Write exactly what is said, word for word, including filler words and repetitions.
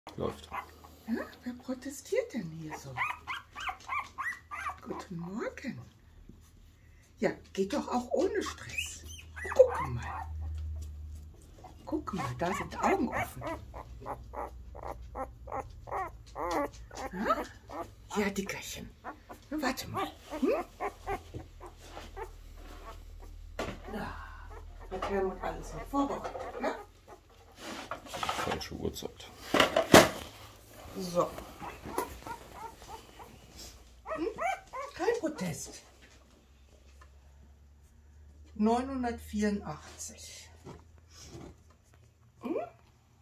Läuft. Ja, wer protestiert denn hier so? Guten Morgen. Ja, geht doch auch ohne Stress. Guck mal. Guck mal, da sind Augen offen. Ja, ja Dickerchen. Warte mal. Hm? Na, hat Helmut alles mit vorbereitet, ne? Falsche Uhrzeit. So. Hm? Kein Protest. neunhundertvierundachtzig.